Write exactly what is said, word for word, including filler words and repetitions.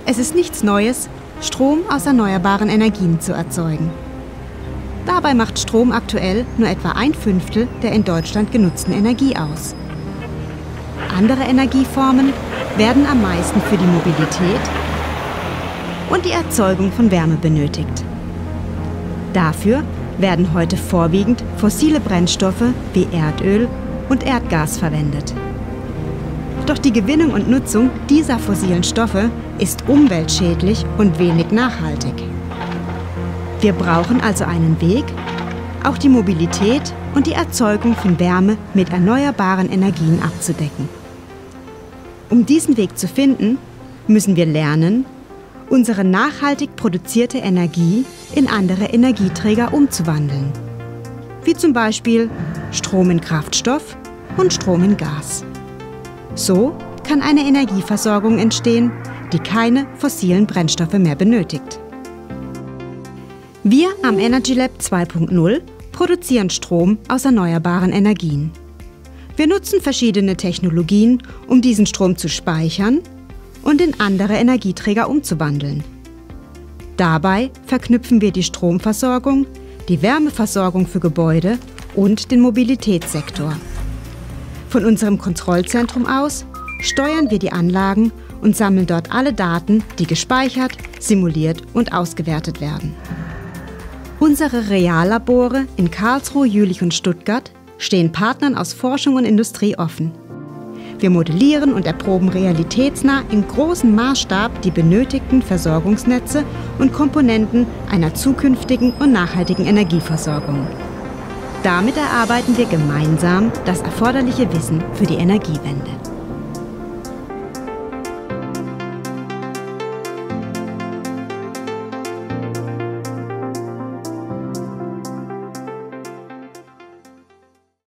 Es ist nichts Neues, Strom aus erneuerbaren Energien zu erzeugen. Dabei macht Strom aktuell nur etwa ein Fünftel der in Deutschland genutzten Energie aus. Andere Energieformen werden am meisten für die Mobilität und die Erzeugung von Wärme benötigt. Dafür werden heute vorwiegend fossile Brennstoffe wie Erdöl und Erdgas verwendet. Doch die Gewinnung und Nutzung dieser fossilen Stoffe ist umweltschädlich und wenig nachhaltig. Wir brauchen also einen Weg, auch die Mobilität und die Erzeugung von Wärme mit erneuerbaren Energien abzudecken. Um diesen Weg zu finden, müssen wir lernen, unsere nachhaltig produzierte Energie in andere Energieträger umzuwandeln. Wie zum Beispiel Strom in Kraftstoff und Strom in Gas. So kann eine Energieversorgung entstehen, die keine fossilen Brennstoffe mehr benötigt. Wir am EnergyLab zwei Punkt null produzieren Strom aus erneuerbaren Energien. Wir nutzen verschiedene Technologien, um diesen Strom zu speichern und in andere Energieträger umzuwandeln. Dabei verknüpfen wir die Stromversorgung, die Wärmeversorgung für Gebäude und den Mobilitätssektor. Von unserem Kontrollzentrum aus steuern wir die Anlagen und sammeln dort alle Daten, die gespeichert, simuliert und ausgewertet werden. Unsere Reallabore in Karlsruhe, Jülich und Stuttgart stehen Partnern aus Forschung und Industrie offen. Wir modellieren und erproben realitätsnah im großen Maßstab die benötigten Versorgungsnetze und Komponenten einer zukünftigen und nachhaltigen Energieversorgung. Damit erarbeiten wir gemeinsam das erforderliche Wissen für die Energiewende.